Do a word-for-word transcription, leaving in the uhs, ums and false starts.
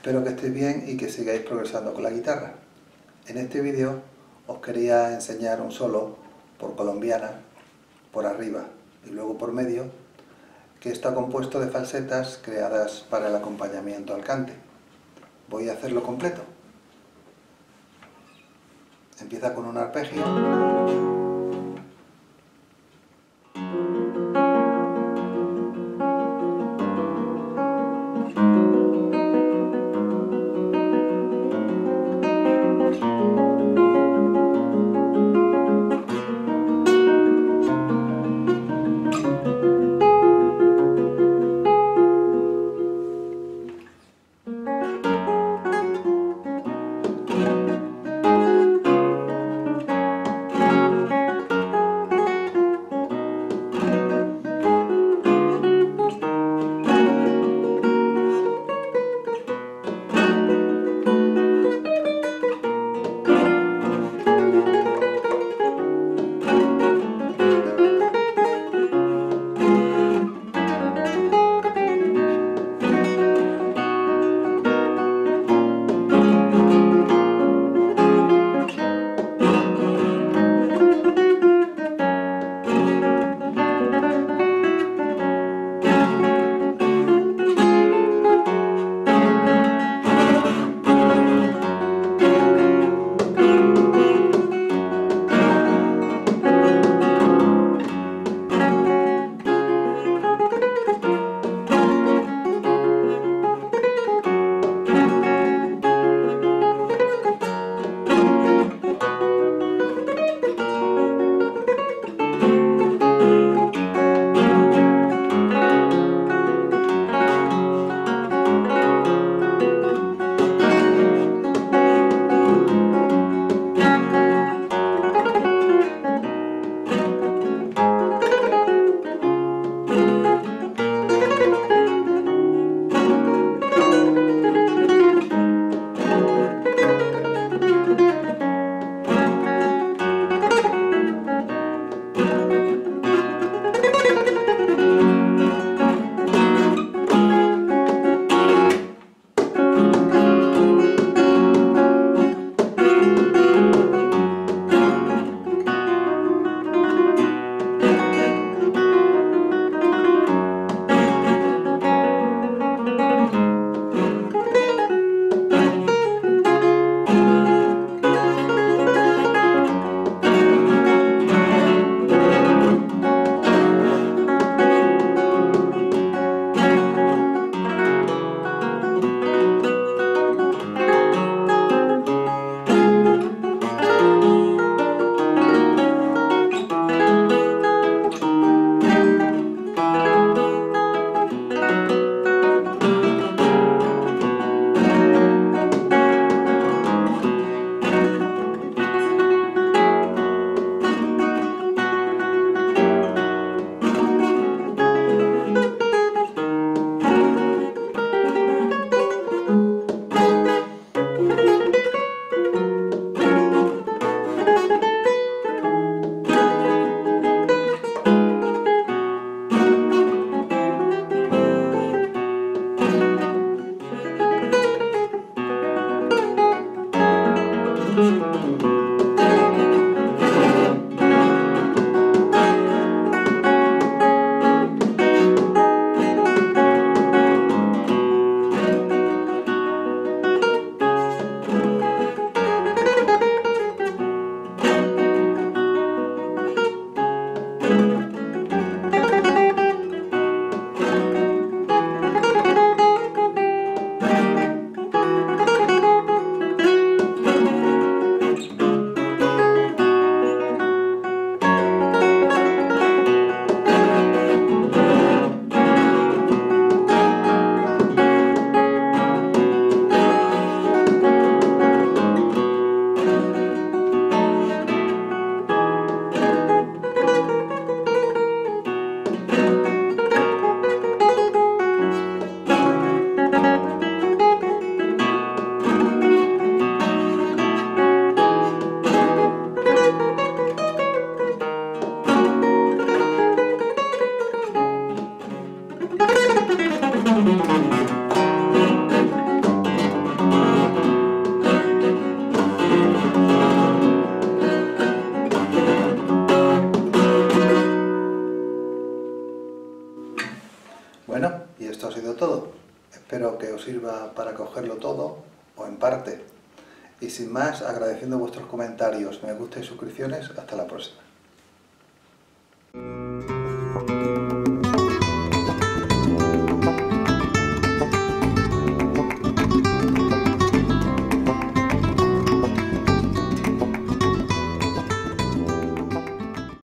Espero que estéis bien y que sigáis progresando con la guitarra. En este vídeo os quería enseñar un solo por colombiana, por arriba y luego por medio, que está compuesto de falsetas creadas para el acompañamiento al cante. Voy a hacerlo completo. Empieza con un arpegio. espero que os sirva para cogerlo todo o en parte. Y sin más, agradeciendo vuestros comentarios, me gusta y suscripciones, hasta la próxima.